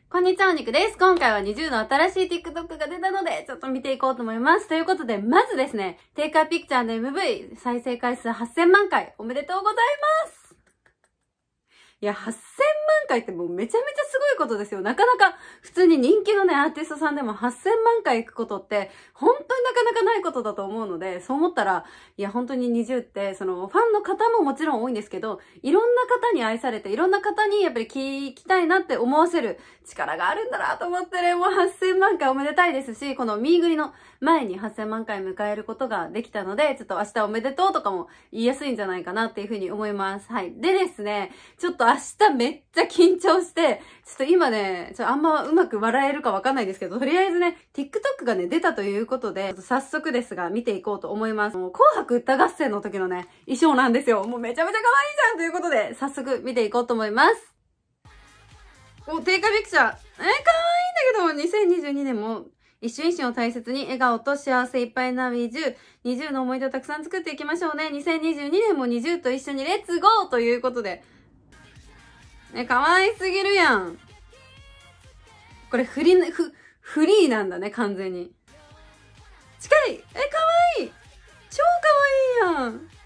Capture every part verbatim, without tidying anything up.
こんにちは、お肉です。今回はにじゅうの新しい TikTok が出たので、ちょっと見ていこうと思います。ということで、まずですね、テイカーピクチャーの エムブイ 再生回数はっせんまんかい、おめでとうございます。いや、はっせんまんかいってもうめちゃめちゃすごいことですよ。なかなか普通に人気のね、アーティストさんでもはっせんまんかい行くことって、本当になかなかないことだと思うので、そう思ったら、いや、本当ににじゅうって、その、ファンの方ももちろん多いんですけど、いろんな方に愛されて、いろんな方にやっぱり聞きたいなって思わせる力があるんだなと思ってね、もうはっせんまんかいおめでたいですし、このミーグリの前にはっせんまんかい迎えることができたので、ちょっと明日おめでとうとかも言いやすいんじゃないかなっていうふうに思います。はい。でですね、ちょっと明日めっちゃ緊張して、ちょっと今ね、ちょっとあんまうまく笑えるかわかんないですけど、とりあえずね、TikTok がね、出たということで、ちょっと早速ですが、見ていこうと思います。もう紅白歌合戦の時のね、衣装なんですよ。もうめちゃめちゃ可愛いじゃんということで、早速見ていこうと思います。お、テイカーピクチャー。えー、可愛いんだけど、にせんにじゅうにねんも、一瞬一瞬を大切に笑顔と幸せいっぱいなにじゅう、にじゅうの思い出をたくさん作っていきましょうね。にせんにじゅうにねんもにじゅうと一緒にレッツゴーということで。え、可愛すぎるやん。これフリ、フ、フリーなんだね、完全に。近い。え、可愛い。超可愛いやん。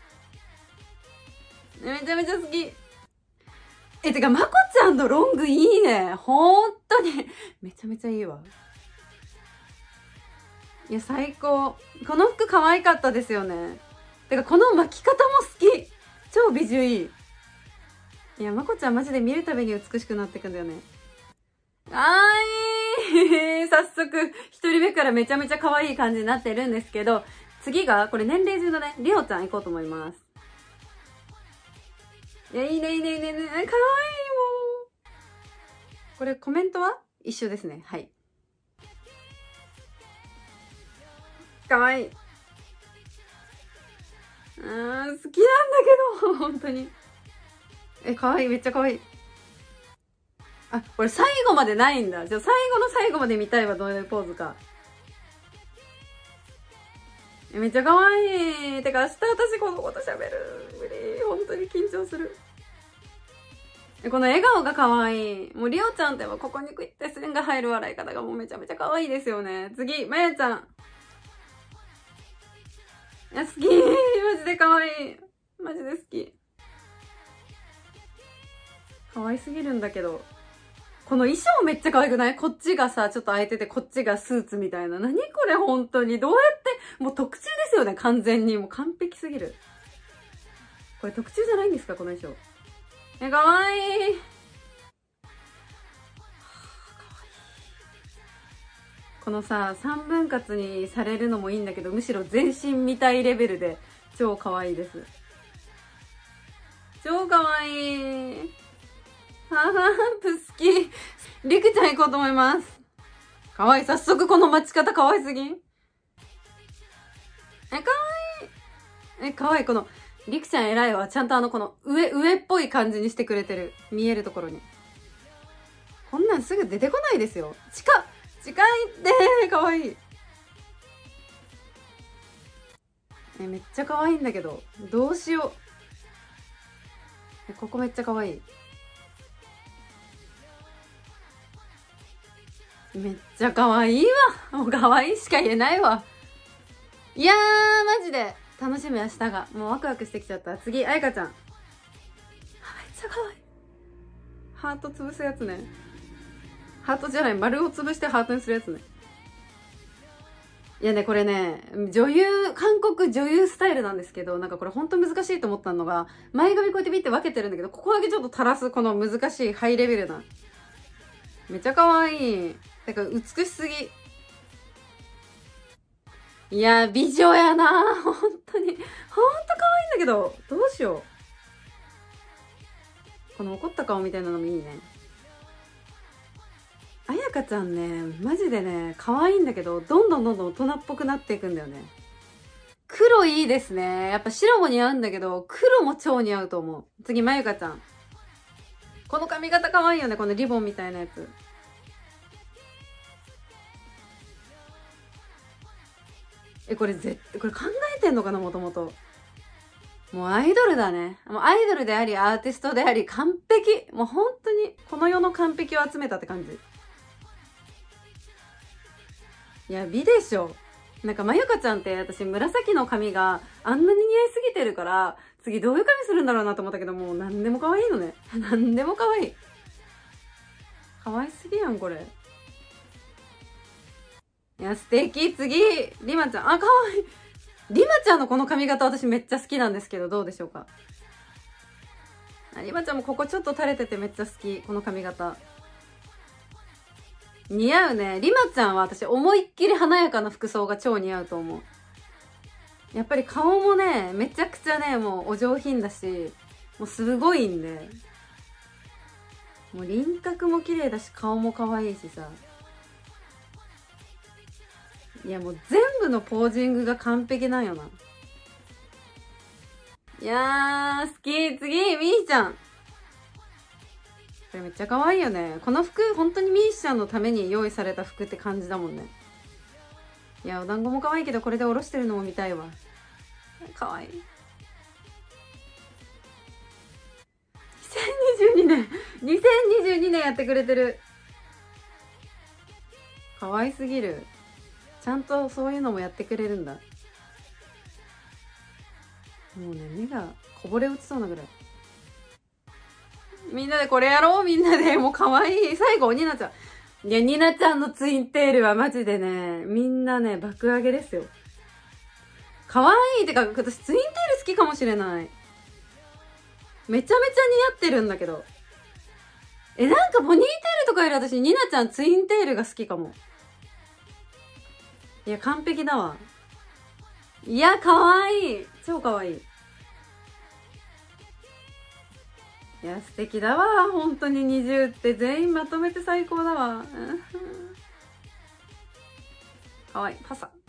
めちゃめちゃ好き。え、てか、まこちゃんのロングいいね。ほんとに。めちゃめちゃいいわ。いや、最高。この服可愛かったですよね。てか、この巻き方も好き。超美女いい。いや、まこちゃんマジで見るたびに美しくなってくんだよね。あーい早速、一人目からめちゃめちゃ可愛い感じになってるんですけど、次が、これ年齢順のね、りおちゃん行こうと思います。いや、いいね、いいね、いいね、いいね。可愛いもん。これコメントは一緒ですね。はい。可愛い。うーん、好きなんだけど、本当に。え、可愛い、めっちゃ可愛い。あ、これ最後までないんだ。じゃあ最後の最後まで見たいわ、どういうポーズか。え、めっちゃ可愛い。てか明日私このこと喋る。無理。本当に緊張する。この笑顔が可愛い。もうりおちゃんってばここにクイって線が入る笑い方がもうめちゃめちゃ可愛いですよね。次、まやちゃん。いや、好き。マジで可愛い。マジで好き。可愛すぎるんだけど。この衣装めっちゃ可愛くない？こっちがさ、ちょっと開いてて、こっちがスーツみたいな。何これ本当に。どうやって、もう特注ですよね、完全に。もう完璧すぎる。これ特注じゃないんですか、この衣装。え、可愛い。このさ、三分割にされるのもいいんだけど、むしろ全身見たいレベルで超可愛いです。超可愛い。ハーハープ好き。りくちゃん行こうと思います。可愛い。早速この待ち方可愛すぎん？え、可愛い。え、可愛い。この、りくちゃん偉いわ。ちゃんとあの、この上、上っぽい感じにしてくれてる。見えるところに。こんなんすぐ出てこないですよ。近っ近いって可愛い。え、めっちゃ可愛いんだけど。どうしよう。え、ここめっちゃ可愛い。めっちゃ可愛いわ。もう可愛いしか言えないわ。いやー、マジで楽しみ明日が。もうワクワクしてきちゃった。次、あやかちゃん。めっちゃ可愛い。ハート潰すやつね。ハートじゃない、丸を潰してハートにするやつね。いやね、これね、女優、韓国女優スタイルなんですけど、なんかこれほんと難しいと思ったのが、前髪こうやってビって分けてるんだけど、ここだけちょっと垂らすこの難しいハイレベルな。めっちゃ可愛い。てか、美しすぎ。いや、美女やなほんとに。ほんと可愛いんだけど、どうしよう。この怒った顔みたいなのもいいね。あやかちゃんね、マジでね、可愛いんだけど、どんどんどんどん大人っぽくなっていくんだよね。黒いいですね。やっぱ白も似合うんだけど、黒も超似合うと思う。次、まゆかちゃん。この髪型可愛いよね、このリボンみたいなやつ。え、これぜ、これ考えてんのかな、もともと。もうアイドルだね。もうアイドルであり、アーティストであり、完璧。もう本当に、この世の完璧を集めたって感じ。 いや、美でしょ。なんか、まゆかちゃんって私、紫の髪があんなに似合いすぎてるから、次どういう髪するんだろうなと思ったけど、もう何でも可愛いのね。何でも可愛い。可愛すぎやん、これ。いや、素敵。次、りまちゃん。あ、可愛い。りまちゃんのこの髪型私めっちゃ好きなんですけど、どうでしょうか。りまちゃんもここちょっと垂れててめっちゃ好き。この髪型。似合うね。りまちゃんは私思いっきり華やかな服装が超似合うと思う。やっぱり顔もね、めちゃくちゃね、もうお上品だし、もうすごいんで。もう輪郭も綺麗だし、顔も可愛いしさ。いやもう全部のポージングが完璧なんよな。いやー、好き。次、みーちゃん。これめっちゃ可愛いよね。この服、本当にみーちゃんのために用意された服って感じだもんね。いや、お団子も可愛いけど、これでおろしてるのも見たいわ。可愛い。にせんにじゅうにねん、にせんにじゅうにねんやってくれてる。可愛すぎる。ちゃんとそういうのもやってくれるんだ。もうね、目がこぼれ落ちそうなぐらい。みんなでこれやろう。みんなで。もう可愛い。最後、ニナちゃん。いや、ニナちゃんのツインテールはマジでね、みんなね、爆上げですよ。可愛い。てか、私ツインテール好きかもしれない。めちゃめちゃ似合ってるんだけど。え、なんかポニーテールとかより私、ニナちゃんツインテールが好きかも。いや、完璧だわ。いや、可愛い。超可愛い。いや、素敵だわ。本当ににじゅうって全員まとめて最高だわ。かわいい。パサ。はい。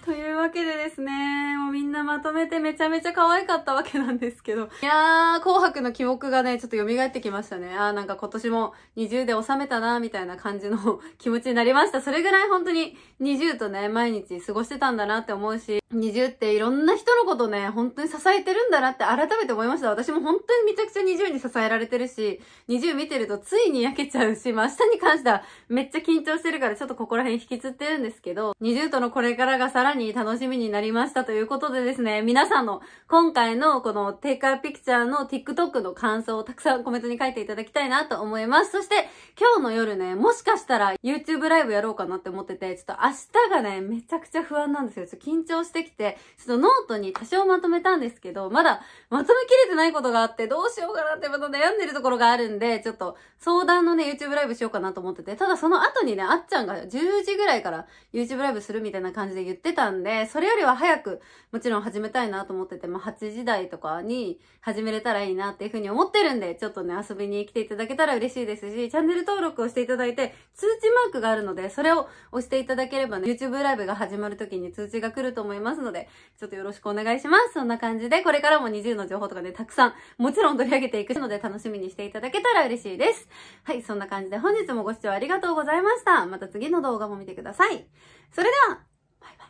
というわけでですね、もうみんなまとめてめちゃめちゃ可愛かったわけなんですけど。いやー、紅白の記憶がね、ちょっと蘇ってきましたね。あー、なんか今年もにじゅうで収めたな、みたいな感じの気持ちになりました。それぐらい本当ににじゅうとね、毎日過ごしてたんだなって思うし、にじゅうっていろんな人のことね、本当に支えてるんだなって改めて思いました。私も本当にめちゃくちゃにじゅうに支えられてるし、にじゅう見てるとついに焼けちゃうし、まあ明日に関してはめっちゃ緊張してるからちょっとここら辺引きつってるんですけど、にじゅうとのこれからがさらに楽しみになりましたということでですね、皆さんの今回のこのテイクアピクチャーの TikTok の感想をたくさんコメントに書いていただきたいなと思います。そして今日の夜ね、もしかしたら YouTube ライブやろうかなって思ってて、ちょっと明日がね、めちゃくちゃ不安なんですよ。ちょっと緊張してきて、ちょっとノートに多少まとめたんですけど、まだまとめきれてないことがあって、どうしようかなってまた悩んでるところがあるんで、ちょっと相談のね、YouTube ライブしようかなと思ってて、ただその後にね、あっちゃんがじゅうじぐらいから YouTube ライブするみたいな感じで言ってたんで、それよりは早く、もちろん始めたいなと思ってて、まあはちじ台とかに始めれたらいいなっていうふうに思ってるんで、ちょっとね、遊びに来ていただけたら嬉しいですし、チャンネル登録をしていただいて、通知マークがあるので、それを押していただければね、YouTube ライブが始まる時に通知が来ると思いますので、ちょっとよろしくお願いします。そんな感じで、これからもにじゅうの情報とかね、たくさん、もちろん取り上げていくので、楽しみにしていただけたら嬉しいです。はい、そんな感じで本日もご視聴ありがとうございました。また次の動画も見てください。それでは、バイバイ。